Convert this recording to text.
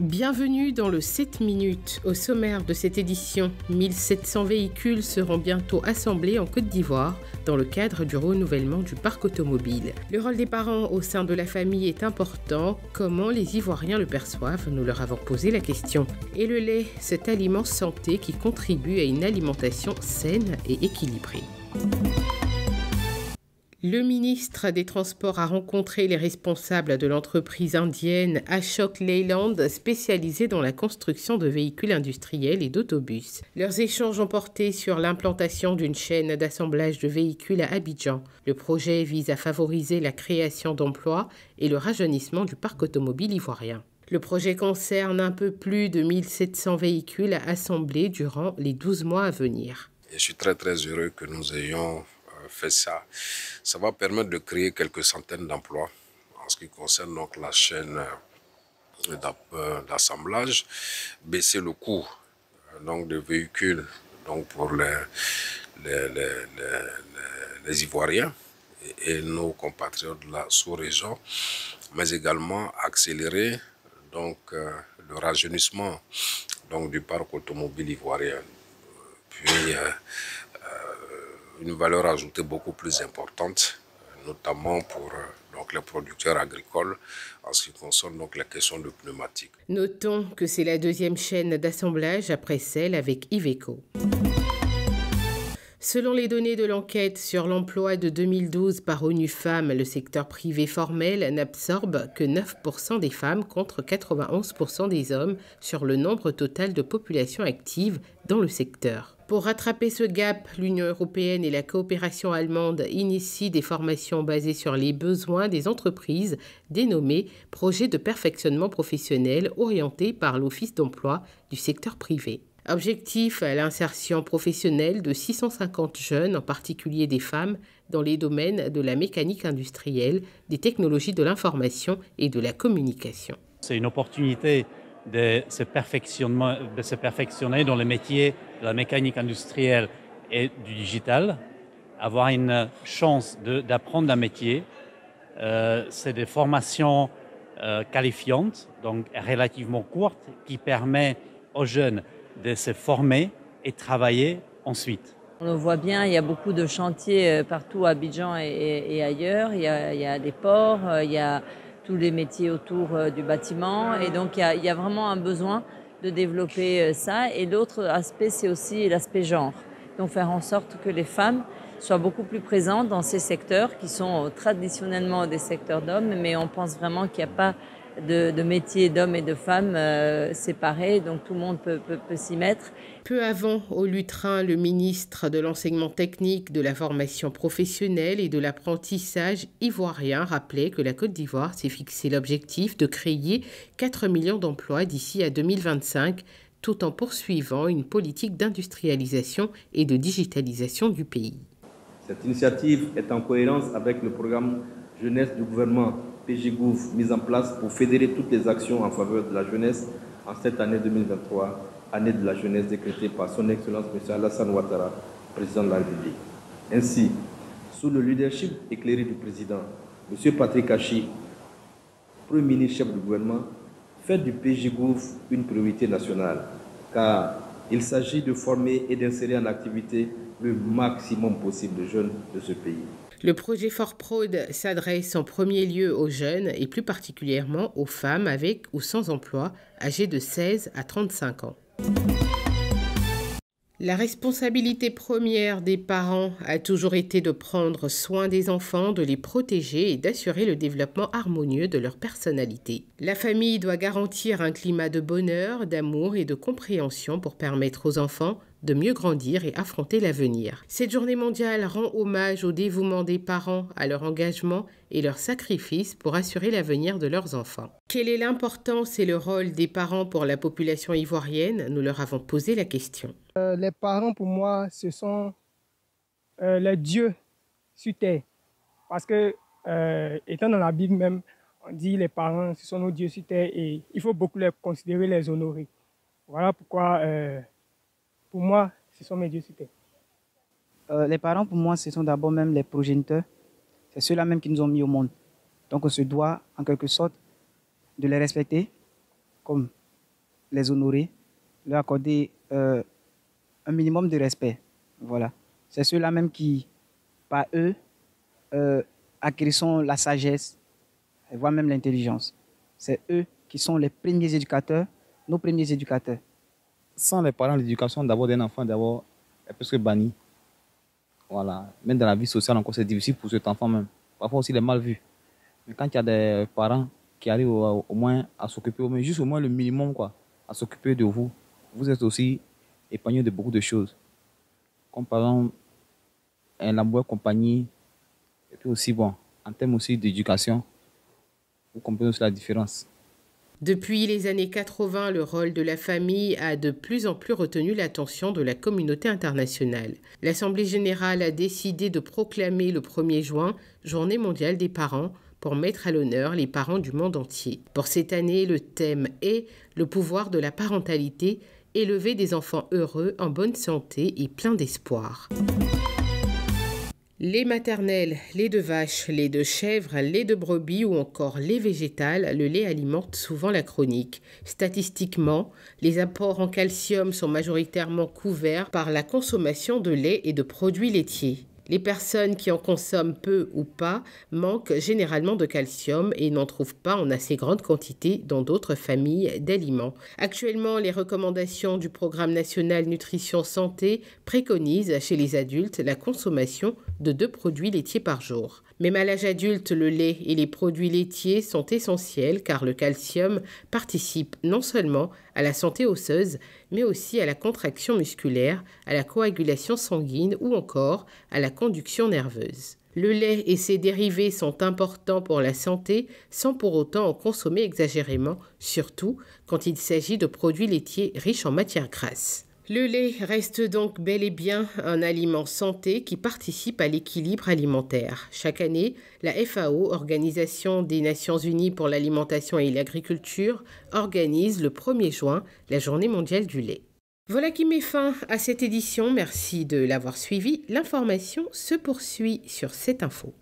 Bienvenue dans le 7 minutes. Au sommaire de cette édition, 1700 véhicules seront bientôt assemblés en Côte d'Ivoire dans le cadre du renouvellement du parc automobile. Le rôle des parents au sein de la famille est important. Comment les Ivoiriens le perçoivent? Nous leur avons posé la question. Et le lait, cet aliment santé qui contribue à une alimentation saine et équilibrée. Le ministre des Transports a rencontré les responsables de l'entreprise indienne Ashok Leyland, spécialisée dans la construction de véhicules industriels et d'autobus. Leurs échanges ont porté sur l'implantation d'une chaîne d'assemblage de véhicules à Abidjan. Le projet vise à favoriser la création d'emplois et le rajeunissement du parc automobile ivoirien. Le projet concerne un peu plus de 1700 véhicules à assembler durant les 12 mois à venir. Je suis très heureux que nous ayons fait ça. Ça va permettre de créer quelques centaines d'emplois en ce qui concerne donc la chaîne d'assemblage, baisser le coût donc de véhicules donc pour les Ivoiriens et nos compatriotes de la sous-région, mais également accélérer donc le rajeunissement donc du parc automobile ivoirien. Puis une valeur ajoutée beaucoup plus importante, notamment pour donc les producteurs agricoles en ce qui concerne donc la question de pneumatiques. Notons que c'est la deuxième chaîne d'assemblage après celle avec Iveco. Selon les données de l'enquête sur l'emploi de 2012 par ONU Femmes, le secteur privé formel n'absorbe que 9% des femmes contre 91% des hommes sur le nombre total de population active dans le secteur. Pour rattraper ce gap, l'Union européenne et la coopération allemande initient des formations basées sur les besoins des entreprises dénommées projets de perfectionnement professionnel orientés par l'Office d'emploi du secteur privé. Objectif, l'insertion professionnelle de 650 jeunes, en particulier des femmes, dans les domaines de la mécanique industrielle, des technologies de l'information et de la communication. C'est une opportunité de se perfectionner dans les métiers de la mécanique industrielle et du digital, avoir une chance d'apprendre un métier. C'est des formations qualifiantes, donc relativement courtes, qui permettent aux jeunes de se former et travailler ensuite. On le voit bien, il y a beaucoup de chantiers partout à Abidjan et ailleurs. Il y a des ports, il y a tous les métiers autour du bâtiment. Et donc, il y a vraiment un besoin de développer ça. Et l'autre aspect, c'est aussi l'aspect genre. Donc, faire en sorte que les femmes soient beaucoup plus présentes dans ces secteurs qui sont traditionnellement des secteurs d'hommes. Mais on pense vraiment qu'il n'y a pas de métiers d'hommes et de femmes séparés, donc tout le monde peut s'y mettre. Peu avant, au Lutrin, le ministre de l'enseignement technique, de la formation professionnelle et de l'apprentissage ivoirien rappelait que la Côte d'Ivoire s'est fixé l'objectif de créer 4 millions d'emplois d'ici à 2025, tout en poursuivant une politique d'industrialisation et de digitalisation du pays. Cette initiative est en cohérence avec le programme jeunesse du gouvernement PGGouv mis en place pour fédérer toutes les actions en faveur de la jeunesse en cette année 2023, année de la jeunesse décrétée par son Excellence M. Alassane Ouattara, président de la République. Ainsi, sous le leadership éclairé du président, M. Patrick Achi, Premier ministre chef du gouvernement, fait du PGGouv une priorité nationale, car il s'agit de former et d'insérer en activité le maximum possible de jeunes de ce pays. Le projet ForProd s'adresse en premier lieu aux jeunes et plus particulièrement aux femmes avec ou sans emploi âgées de 16 à 35 ans. La responsabilité première des parents a toujours été de prendre soin des enfants, de les protéger et d'assurer le développement harmonieux de leur personnalité. La famille doit garantir un climat de bonheur, d'amour et de compréhension pour permettre aux enfants de mieux grandir et affronter l'avenir. Cette journée mondiale rend hommage au dévouement des parents, à leur engagement et leur sacrifice pour assurer l'avenir de leurs enfants. Quelle est l'importance et le rôle des parents pour la population ivoirienne? Nous leur avons posé la question. Les parents, pour moi, ce sont les dieux sur terre. Parce que, étant dans la Bible même, on dit les parents, ce sont nos dieux sur terre et il faut beaucoup les considérer, les honorer. Voilà pourquoi... pour moi, ce sont mes dieux sur terre. Les parents, pour moi, ce sont d'abord même les progéniteurs. C'est ceux-là même qui nous ont mis au monde. Donc, on se doit, en quelque sorte, de les respecter comme les honorer, leur accorder un minimum de respect. Voilà. C'est ceux-là même qui, par eux, acquérissent la sagesse, voire même l'intelligence. C'est eux qui sont les premiers éducateurs, nos premiers éducateurs. Sans les parents, l'éducation d'abord d'un enfant d'abord est presque bannie. Voilà. Même dans la vie sociale encore, c'est difficile pour cet enfant même. Parfois aussi, il est mal vu. Mais quand il y a des parents qui arrivent au moins à s'occuper, juste au moins le minimum, quoi, à s'occuper de vous, vous êtes aussi épargné de beaucoup de choses. Comme par exemple, la bonne compagnie, et puis aussi, bon, en termes aussi d'éducation, vous comprenez aussi la différence. Depuis les années 80, le rôle de la famille a de plus en plus retenu l'attention de la communauté internationale. L'Assemblée générale a décidé de proclamer le 1er juin Journée mondiale des parents pour mettre à l'honneur les parents du monde entier. Pour cette année, le thème est le pouvoir de la parentalité, élever des enfants heureux, en bonne santé et pleins d'espoir. Les maternelles, lait de vache, lait de chèvre, lait de brebis ou encore lait végétal, le lait alimente souvent la chronique. Statistiquement, les apports en calcium sont majoritairement couverts par la consommation de lait et de produits laitiers. Les personnes qui en consomment peu ou pas manquent généralement de calcium et n'en trouvent pas en assez grande quantité dans d'autres familles d'aliments. Actuellement, les recommandations du Programme national nutrition santé préconisent chez les adultes la consommation de 2 produits laitiers par jour. Même à l'âge adulte, le lait et les produits laitiers sont essentiels car le calcium participe non seulement à la santé osseuse, mais aussi à la contraction musculaire, à la coagulation sanguine ou encore à la conduction nerveuse. Le lait et ses dérivés sont importants pour la santé sans pour autant en consommer exagérément, surtout quand il s'agit de produits laitiers riches en matières grasses. Le lait reste donc bel et bien un aliment santé qui participe à l'équilibre alimentaire. Chaque année, la FAO, Organisation des Nations Unies pour l'alimentation et l'agriculture, organise le 1er juin la Journée mondiale du lait. Voilà qui met fin à cette édition. Merci de l'avoir suivi. L'information se poursuit sur cette info.